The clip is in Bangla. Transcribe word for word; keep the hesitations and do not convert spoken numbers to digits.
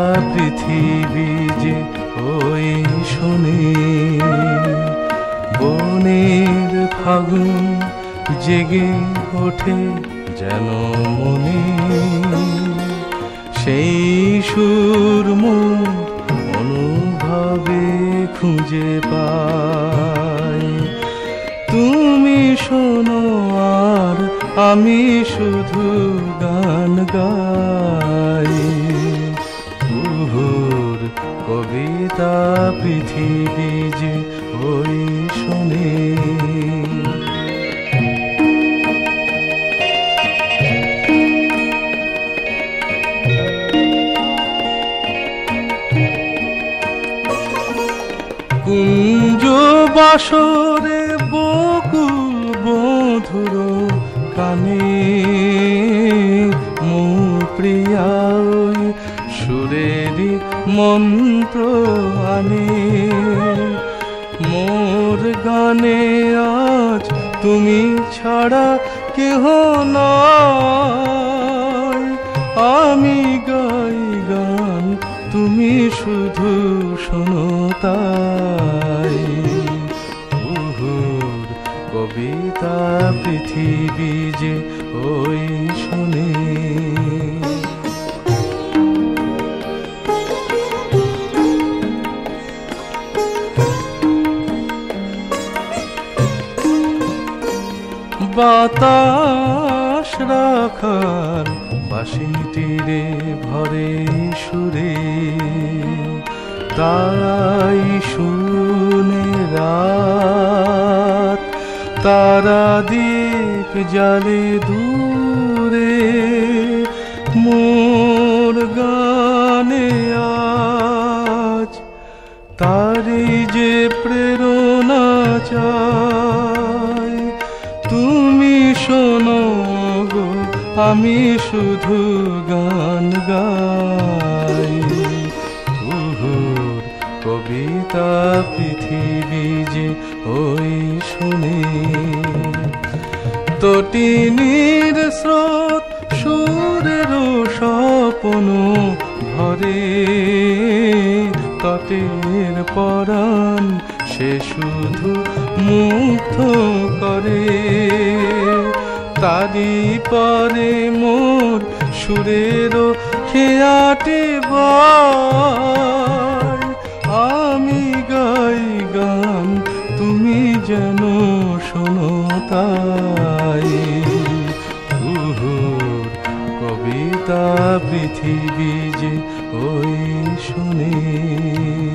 পৃথিবী যে ওই শোনে, বনের ফাগুন জেগে ওঠে যেন মনে, সেই সুর মোর অনুভবে খুঁজে পাই। তুমি শোনো আর আমি শুধু গান গাই, উহুর কবিতা পৃথিবী যে ওই শোনে। কুঞ্জ বাসরে বকুল বধুর কানে, মোর প্রিয়া ওই সুরেরই মন্ত্র আনে। মোর গানে আজ তুমি ছাড়া কেহ নয়, আমি গাই গান তুমি শুধু শোনো তাই। উহুর কবিতা পৃথিবী যে ওই শোনে। বাতাস রাখার বাঁশিটিরে ভরে সুরে, তাই শুনে রাত তারা দীপ জালে দূরে। মোর গানে আজ তারি যে প্রেরণা চাই। তুমি শোনো গো আমি শুধু গান গাই, উহুর কবিতা পৃথিবী যে ওই শোনে। তটিনীর স্রোত সুরের স্বপ্ন ভরে, তটের পরাণ সে শুধু মুগ্ধ করে। তারি পরে মোর সুরের খেয়াটে বাই। আমি গাই গান তুমি যেন শোনো তাই, উহুর কবিতা পৃথিবী যে ওই শোনে।